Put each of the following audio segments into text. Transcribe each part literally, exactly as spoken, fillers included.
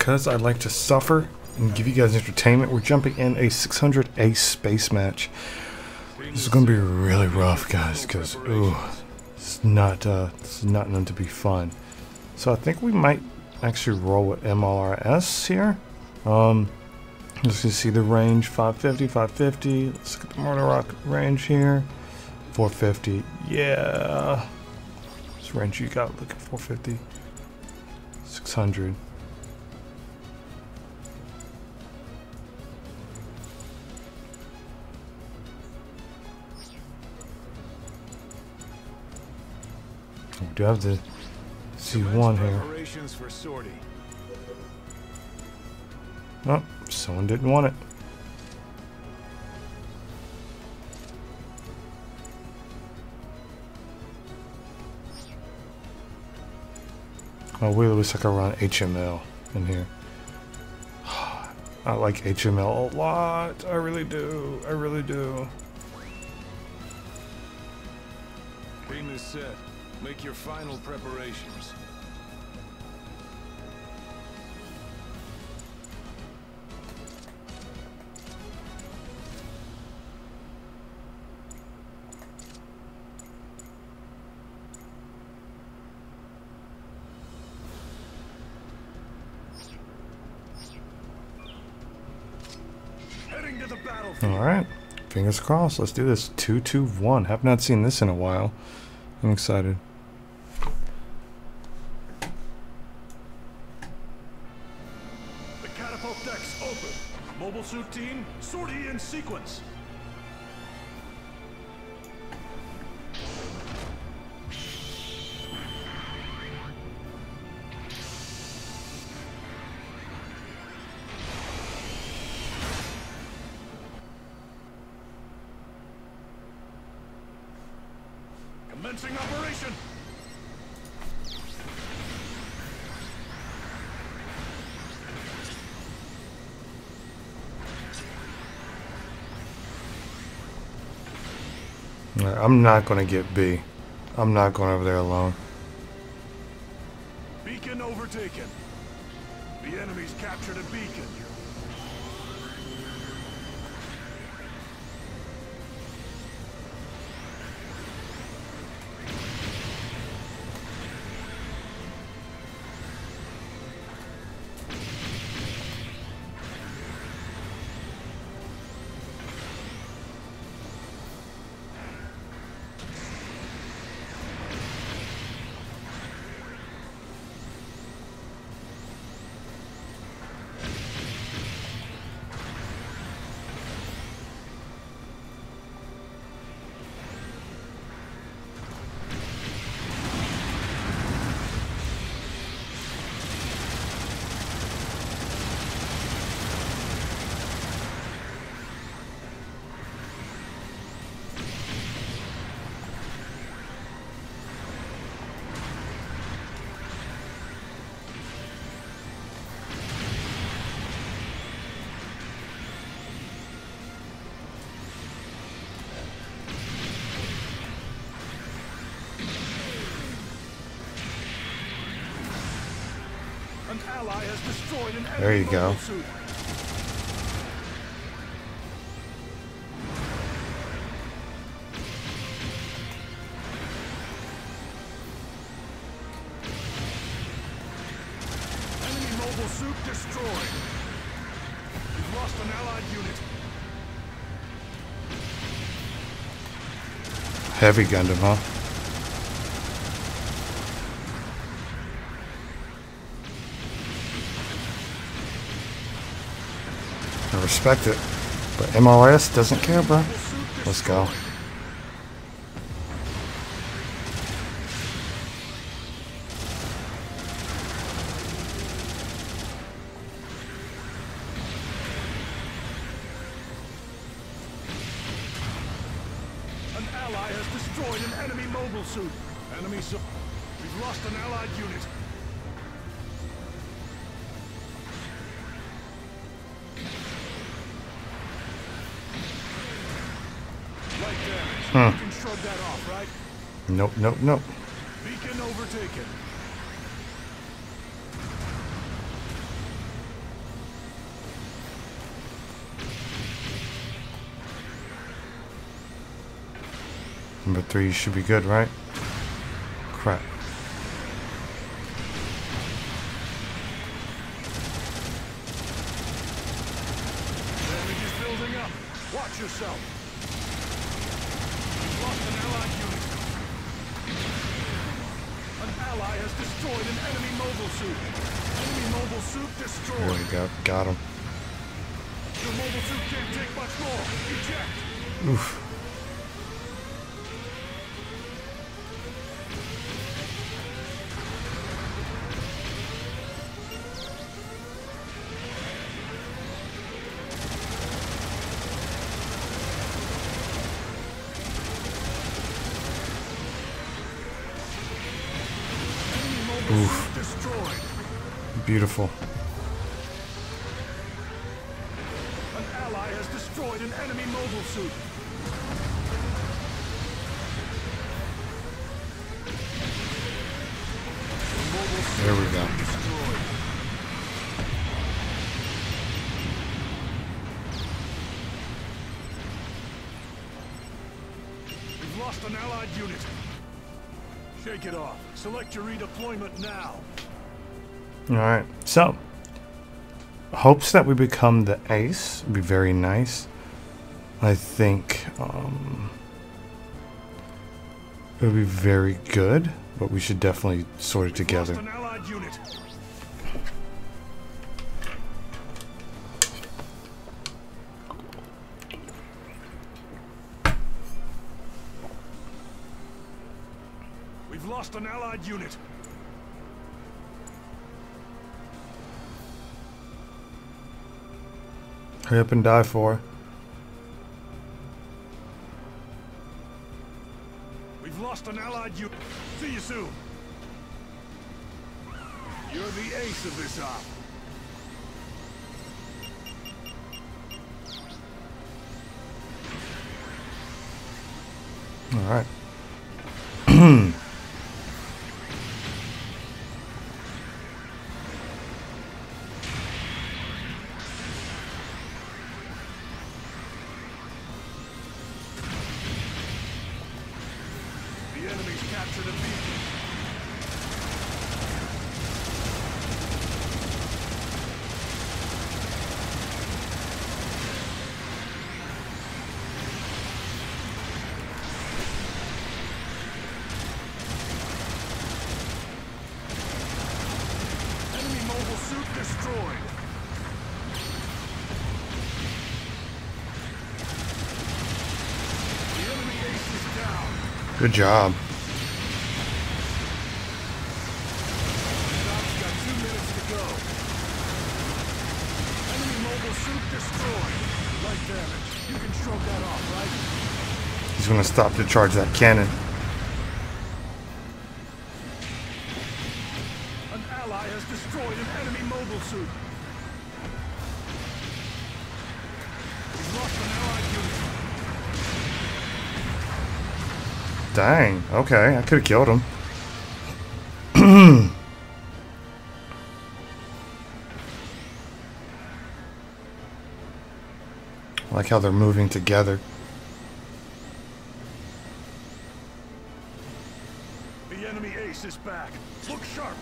because I like to suffer and give you guys entertainment, we're jumping in a six hundred ace space match. This is going to be really rough, guys, because ooh, it's not uh, it's not known to be fun. So I think we might actually roll with M L R S here. Um, let's just see the range: five fifty, five fifty. Let's look at the mortar rock range here. four fifty. Yeah. This range you got, look at four fifty. six hundred. We do have to see one here. Oh, someone didn't want it. Oh, wait, it looks like I run H M L in here. I like H M L a lot. I really do. I really do. Beam is set. Make your final preparations. Heading to the battlefield. All right, fingers crossed. Let's do this. Two, two, one. Have not seen this in a while. I'm excited. The catapult decks open. Mobile suit team, sortie in sequence. Commencing operation. I'm not going to get B. I'm not going over there alone. Beacon overtaken. The enemy's captured a beacon. An ally has destroyed an enemy. There you go. Suit. Enemy mobile suit destroyed. We've lost an allied unit. Heavy Gundam, huh? I respect it, but M L R S doesn't care, bro. Let's go. An ally has destroyed an enemy mobile suit. Enemy suit. We've lost an allied unit. Light damage. Hmm. You can shrug that off, right? Nope, nope, nope. Beacon overtaken. Number three should be good, right? Crap. Damage is building up. Watch yourself. We've lost an allied unit. An ally has destroyed an enemy mobile suit. Enemy mobile suit destroyed. There we go. Got him. Your mobile suit can't take much more. Eject. Oof. Oof. Destroyed. Beautiful. An ally has destroyed an enemy mobile suit. The mobile suit There we go. is destroyed. We've lost an allied unit. Shake it off. Select your redeployment now. Alright, so hopes that we become the ace would be very nice. I think um, it would be very good, but we should definitely sort it together. Lost an allied unit. We've lost an allied unit. Hurry up and die for. We've lost an allied unit. See you soon. You're the ace of this op. Alright. The enemy's captured a beacon. Enemy mobile suit destroyed. The enemy ace is down. Good job. Stop's got two minutes to go. Enemy mobile suit destroyed. Light damage. You can shrug that off, right? He's gonna stop to charge that cannon. An ally has destroyed an enemy mobile suit. We've lost an allied unit. Dang. Okay, I could have killed him. I like how they're moving together. The enemy ace is back. Look sharp.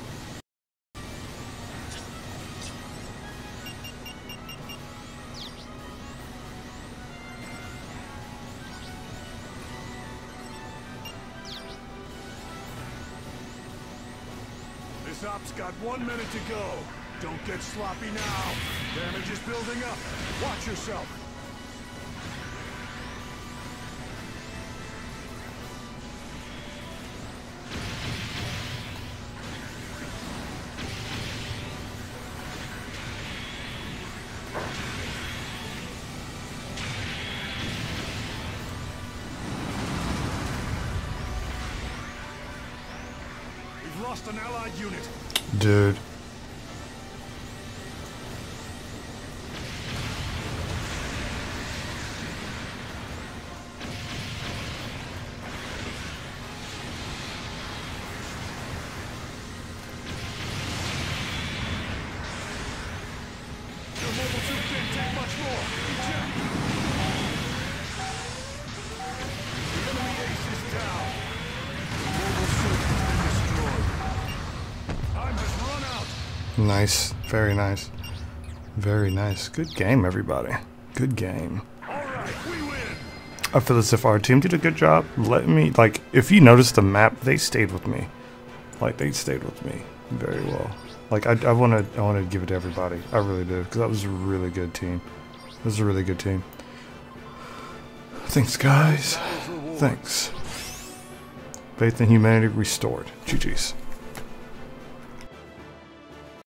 This op's got one minute to go. Don't get sloppy now. Damage is building up. Watch yourself. We've lost an allied unit. Dude. Your mobile suit can't take much more. Eject. The enemy ace Nice. Very nice. Very nice. Good game, everybody. Good game. Alright, we win! I feel as if our team did a good job. Let me, like, if you notice the map, they stayed with me. Like, they stayed with me very well. Like, I, I want to I wanna give it to everybody. I really do. Because that was a really good team. It was a really good team. Thanks, guys. Thanks. Faith in humanity restored. G G's.